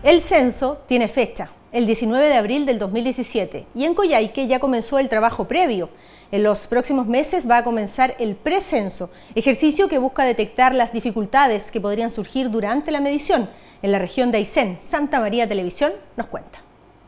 El censo tiene fecha, el 19 de abril del 2017, y en Coyhaique ya comenzó el trabajo previo. En los próximos meses va a comenzar el precenso, ejercicio que busca detectar las dificultades que podrían surgir durante la medición. En la región de Aysén, Santa María Televisión nos cuenta.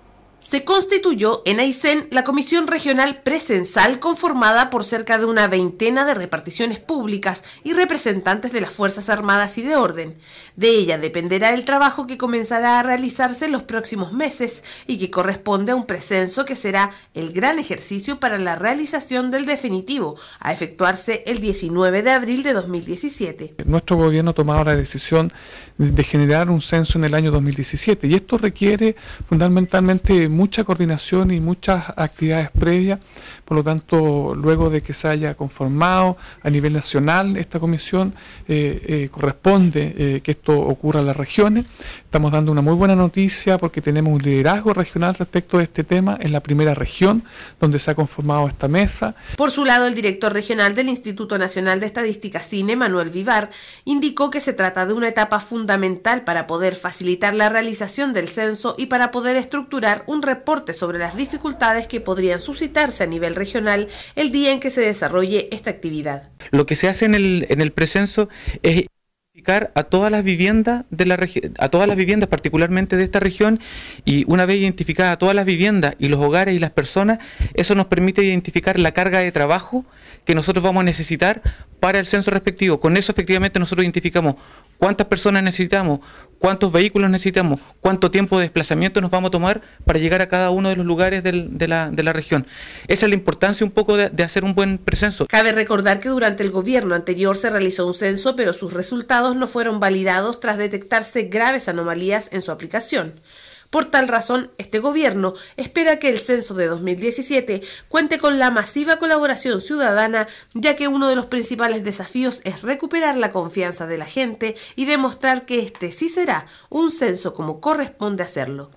Se constituyó en Aysén la Comisión Regional Precensal, conformada por cerca de una veintena de reparticiones públicas y representantes de las Fuerzas Armadas y de Orden. De ella dependerá el trabajo que comenzará a realizarse en los próximos meses y que corresponde a un precenso que será el gran ejercicio para la realización del definitivo, a efectuarse el 19 de abril de 2017. Nuestro gobierno ha tomado la decisión de generar un censo en el año 2017 y esto requiere fundamentalmente mucha coordinación y muchas actividades previas. Por lo tanto, luego de que se haya conformado a nivel nacional esta comisión, corresponde que esto ocurra en las regiones. Estamos dando una muy buena noticia porque tenemos un liderazgo regional respecto de este tema en la primera región donde se ha conformado esta mesa. Por su lado, el director regional del Instituto Nacional de Estadística CINE, Manuel Vivar, indicó que se trata de una etapa fundamental para poder facilitar la realización del censo y para poder estructurar un reporte sobre las dificultades que podrían suscitarse a nivel regional el día en que se desarrolle esta actividad. Lo que se hace en el precenso es identificar a todas las viviendas de la a todas las viviendas particularmente de esta región, y una vez identificadas todas las viviendas y los hogares y las personas, eso nos permite identificar la carga de trabajo que nosotros vamos a necesitar para el censo respectivo. Con eso efectivamente nosotros identificamos cuántas personas necesitamos, cuántos vehículos necesitamos, cuánto tiempo de desplazamiento nos vamos a tomar para llegar a cada uno de los lugares de la región. Esa es la importancia un poco de hacer un buen precenso. Cabe recordar que durante el gobierno anterior se realizó un censo, pero sus resultados no fueron validados tras detectarse graves anomalías en su aplicación. Por tal razón, este gobierno espera que el censo de 2017 cuente con la masiva colaboración ciudadana, ya que uno de los principales desafíos es recuperar la confianza de la gente y demostrar que este sí será un censo como corresponde hacerlo.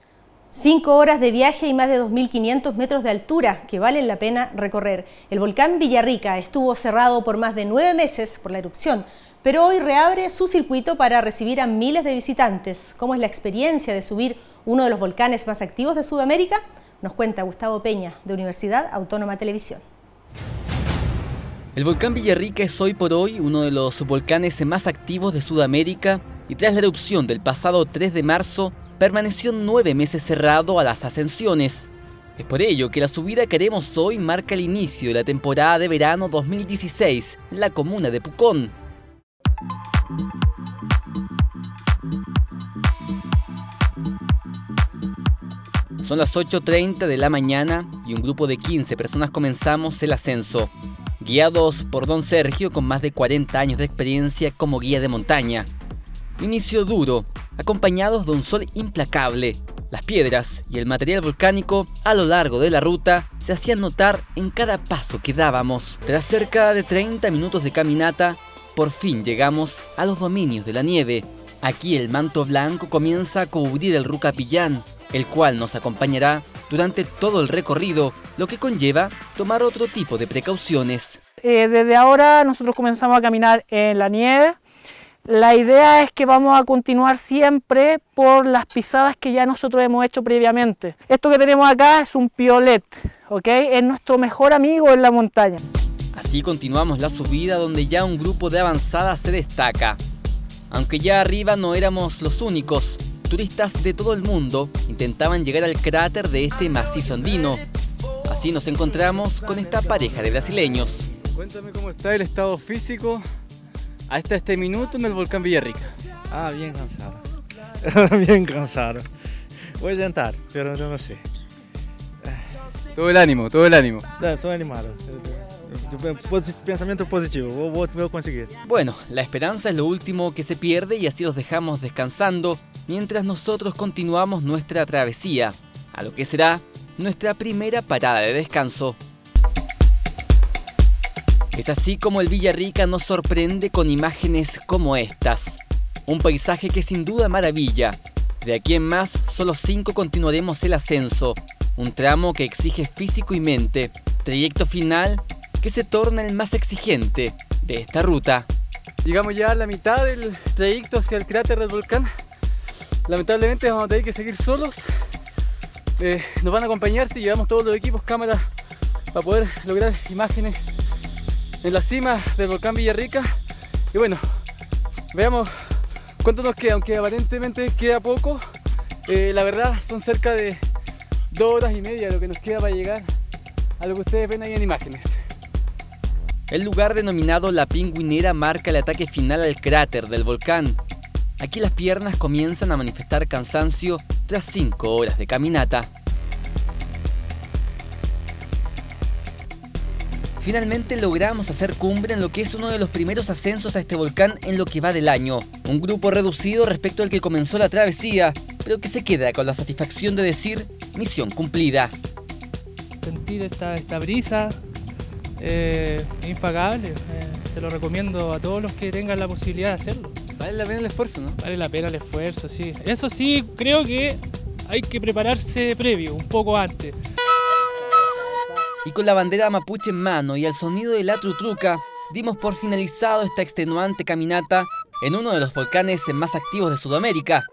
5 horas de viaje y más de 2.500 metros de altura que valen la pena recorrer. El volcán Villarrica estuvo cerrado por más de 9 meses por la erupción, pero hoy reabre su circuito para recibir a miles de visitantes. ¿Cómo es la experiencia de subir uno de los volcanes más activos de Sudamérica? Nos cuenta Gustavo Peña, de Universidad Autónoma Televisión. El volcán Villarrica es hoy por hoy uno de los volcanes más activos de Sudamérica y tras la erupción del pasado 3 de marzo permaneció 9 meses cerrado a las ascensiones. Es por ello que la subida que haremos hoy marca el inicio de la temporada de verano 2016 en la comuna de Pucón. Son las 8:30 de la mañana y un grupo de 15 personas comenzamos el ascenso, guiados por don Sergio con más de 40 años de experiencia como guía de montaña. Inicio duro, acompañados de un sol implacable. Las piedras y el material volcánico a lo largo de la ruta se hacían notar en cada paso que dábamos. Tras cerca de 30 minutos de caminata, por fin llegamos a los dominios de la nieve. Aquí el manto blanco comienza a cubrir el Rucapillán, el cual nos acompañará durante todo el recorrido, lo que conlleva tomar otro tipo de precauciones. Desde ahora nosotros comenzamos a caminar en la nieve. La idea es que vamos a continuar siempre por las pisadas que ya nosotros hemos hecho previamente. Esto que tenemos acá es un piolet, ¿ok? Es nuestro mejor amigo en la montaña. Así continuamos la subida donde ya un grupo de avanzada se destaca. Aunque ya arriba no éramos los únicos, turistas de todo el mundo intentaban llegar al cráter de este macizo andino. Así nos encontramos con esta pareja de brasileños. Cuéntame cómo está el estado físico hasta este minuto en el volcán Villarrica. Bien cansado. Bien cansado. Voy a intentar, pero no sé. Todo el ánimo, todo el ánimo. Estoy animado. Pensamiento positivo, voy a conseguir. Bueno, la esperanza es lo último que se pierde y así los dejamos descansando mientras nosotros continuamos nuestra travesía, a lo que será nuestra primera parada de descanso. Es así como el Villarrica nos sorprende con imágenes como estas. Un paisaje que sin duda maravilla. De aquí en más, solo 5 continuaremos el ascenso. Un tramo que exige físico y mente. Trayecto final que se torna el más exigente de esta ruta. Llegamos ya a la mitad del trayecto hacia el cráter del volcán. lamentablemente vamos a tener que seguir solos. Nos van a acompañar si llevamos todos los equipos, cámaras, para poder lograr imágenes en la cima del volcán Villarrica. Y bueno, veamos cuánto nos queda, aunque aparentemente queda poco. La verdad son cerca de 2 horas y media lo que nos queda para llegar a lo que ustedes ven ahí en imágenes. El lugar denominado La Pingüinera marca el ataque final al cráter del volcán. Aquí las piernas comienzan a manifestar cansancio tras 5 horas de caminata. Finalmente logramos hacer cumbre en lo que es uno de los primeros ascensos a este volcán en lo que va del año. Un grupo reducido respecto al que comenzó la travesía, pero que se queda con la satisfacción de decir misión cumplida. Sentir esta brisa impagable, se lo recomiendo a todos los que tengan la posibilidad de hacerlo. Vale la pena el esfuerzo, ¿no? Vale la pena el esfuerzo, sí. Eso sí, creo que hay que prepararse previo, un poco antes. Y con la bandera mapuche en mano y al sonido de la trutruca, dimos por finalizado esta extenuante caminata en uno de los volcanes más activos de Sudamérica.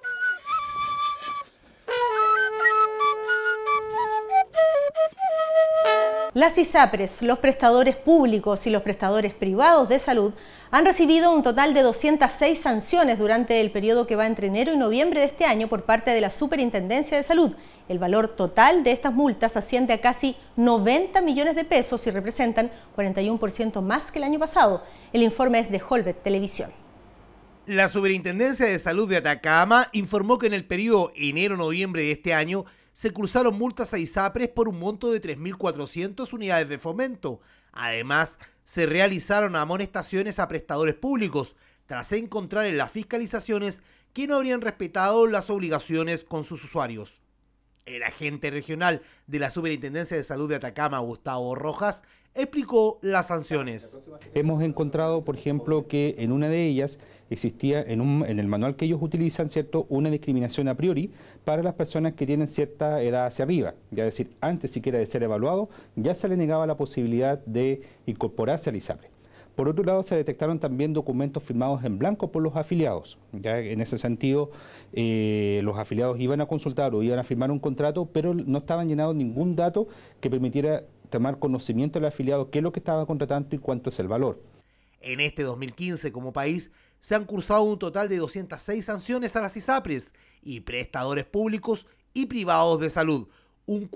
Las ISAPRES, los prestadores públicos y los prestadores privados de salud han recibido un total de 206 sanciones durante el periodo que va entre enero y noviembre de este año por parte de la Superintendencia de Salud. El valor total de estas multas asciende a casi 90 millones de pesos y representan 41% más que el año pasado. El informe es de Holbet Televisión. La Superintendencia de Salud de Atacama informó que en el periodo enero-noviembre de este año se cursaron multas a ISAPRES por un monto de 3.400 unidades de fomento. Además, se realizaron amonestaciones a prestadores públicos tras encontrar en las fiscalizaciones que no habrían respetado las obligaciones con sus usuarios. El agente regional de la Superintendencia de Salud de Atacama, Gustavo Rojas, explicó las sanciones. Hemos encontrado, por ejemplo, que en una de ellas existía en el manual que ellos utilizan, ¿cierto?, una discriminación a priori para las personas que tienen cierta edad hacia arriba. Ya es decir, antes siquiera de ser evaluado, ya se le negaba la posibilidad de incorporarse al ISAPRE. Por otro lado, se detectaron también documentos firmados en blanco por los afiliados. Ya en ese sentido, los afiliados iban a consultar o iban a firmar un contrato, pero no estaban llenando ningún dato que permitiera tomar conocimiento del afiliado qué es lo que estaba contratando y cuánto es el valor. En este 2015, como país, se han cursado un total de 206 sanciones a las ISAPRES y prestadores públicos y privados de salud, un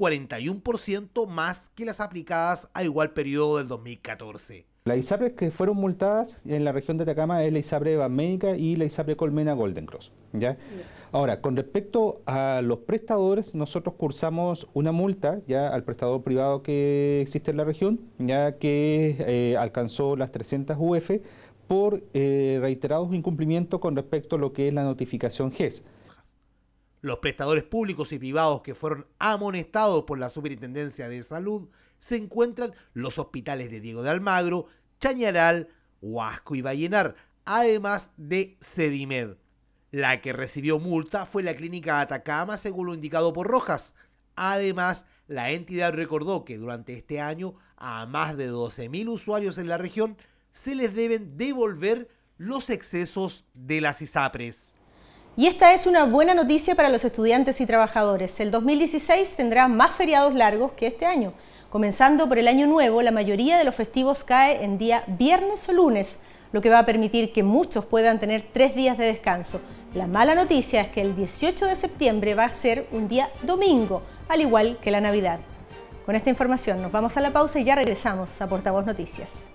41% más que las aplicadas a igual periodo del 2014. Las ISAPRES que fueron multadas en la región de Atacama es la ISAPRE Banmédica y la ISAPRE Colmena Golden Cross. ¿Ya? Ahora, con respecto a los prestadores, nosotros cursamos una multa ya al prestador privado que existe en la región, ya que alcanzó las 300 UF por reiterados incumplimientos con respecto a lo que es la notificación GES. Los prestadores públicos y privados que fueron amonestados por la Superintendencia de Salud se encuentran los hospitales de Diego de Almagro, Chañaral, Huasco y Vallenar, además de Sedimed. La que recibió multa fue la clínica Atacama, según lo indicado por Rojas. Además, la entidad recordó que durante este año a más de 12.000 usuarios en la región se les deben devolver los excesos de las ISAPRES. Y esta es una buena noticia para los estudiantes y trabajadores. El 2016 tendrá más feriados largos que este año. Comenzando por el Año Nuevo, la mayoría de los festivos cae en día viernes o lunes, lo que va a permitir que muchos puedan tener 3 días de descanso. La mala noticia es que el 18 de septiembre va a ser un día domingo, al igual que la Navidad. Con esta información nos vamos a la pausa y ya regresamos a Portavoz Noticias.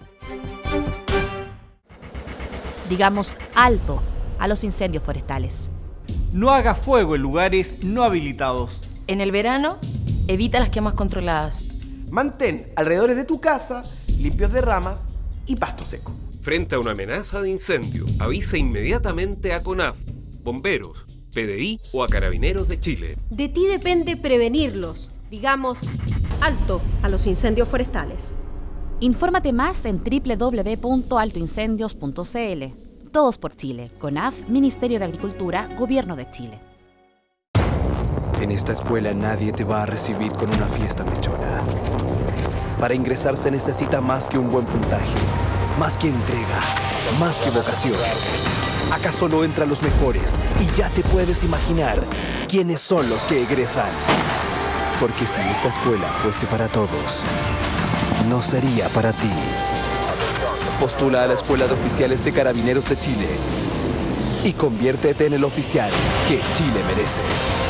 Digamos alto a los incendios forestales. No haga fuego en lugares no habilitados. En el verano, evita las quemas controladas. Mantén alrededores de tu casa limpios de ramas y pasto seco. Frente a una amenaza de incendio, avisa inmediatamente a CONAF, bomberos, PDI o a Carabineros de Chile. De ti depende prevenirlos. Digamos alto a los incendios forestales. Infórmate más en www.altoincendios.cl. Todos por Chile. CONAF, Ministerio de Agricultura, Gobierno de Chile. En esta escuela nadie te va a recibir con una fiesta mechona. Para ingresar se necesita más que un buen puntaje, más que entrega, más que vocación. Acá solo entran los mejores y ya te puedes imaginar quiénes son los que egresan. Porque si esta escuela fuese para todos, no sería para ti. Postula a la Escuela de Oficiales de Carabineros de Chile y conviértete en el oficial que Chile merece.